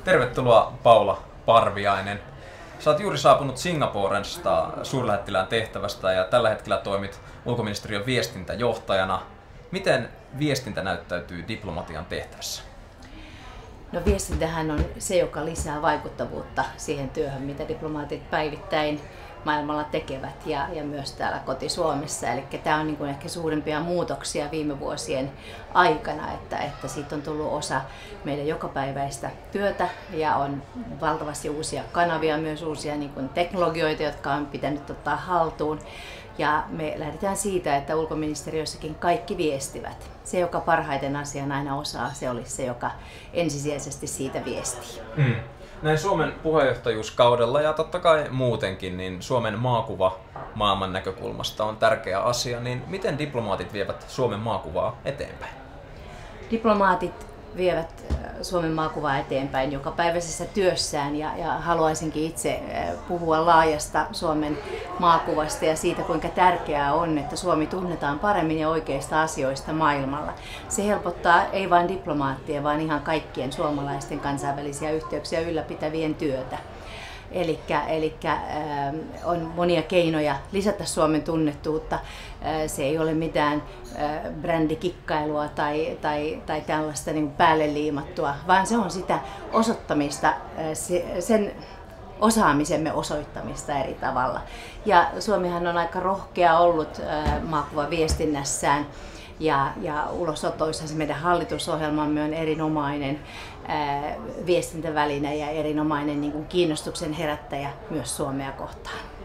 Tervetuloa Paula Parviainen. Sä oot juuri saapunut Singaporesta suurlähettilään tehtävästä ja tällä hetkellä toimit ulkoministeriön viestintäjohtajana. Miten viestintä näyttäytyy diplomatian tehtävässä? No viestintähän on se, joka lisää vaikuttavuutta siihen työhön, mitä diplomaatit päivittäin maailmalla tekevät ja myös täällä koti-Suomessa. Eli tämä on niin kuin ehkä suurimpia muutoksia viime vuosien aikana, että siitä on tullut osa meidän jokapäiväistä työtä ja on valtavasti uusia kanavia, myös uusia niin kuin teknologioita, jotka on pitänyt ottaa haltuun. Ja me lähdetään siitä, että ulkoministeriössäkin kaikki viestivät. Se, joka parhaiten asian aina osaa, se olisi se, joka ensisijaisesti siitä viestii. Näin Suomen puheenjohtajuuskaudella ja totta kai muutenkin, niin Suomen maakuva maailman näkökulmasta on tärkeä asia. Niin miten diplomaatit vievät Suomen maakuvaa eteenpäin? Diplomaatit vievät Suomen maakuvaa eteenpäin jokapäiväisessä työssään ja haluaisinkin itse puhua laajasta Suomen maakuvasta ja siitä, kuinka tärkeää on, että Suomi tunnetaan paremmin ja oikeista asioista maailmalla. Se helpottaa ei vain diplomaattien, vaan ihan kaikkien suomalaisten kansainvälisiä yhteyksiä ylläpitävien työtä. Eli on monia keinoja lisätä Suomen tunnettuutta. Se ei ole mitään brändikikkailua tai tällaista niin päälle liimattua, vaan se on sitä osoittamista, sen osaamisemme osoittamista eri tavalla. Ja Suomihan on aika rohkea ollut maakuvaviestinnässään. Ja ulosotoissa se meidän hallitusohjelmamme on erinomainen viestintäväline ja erinomainen niin kuin kiinnostuksen herättäjä myös Suomea kohtaan.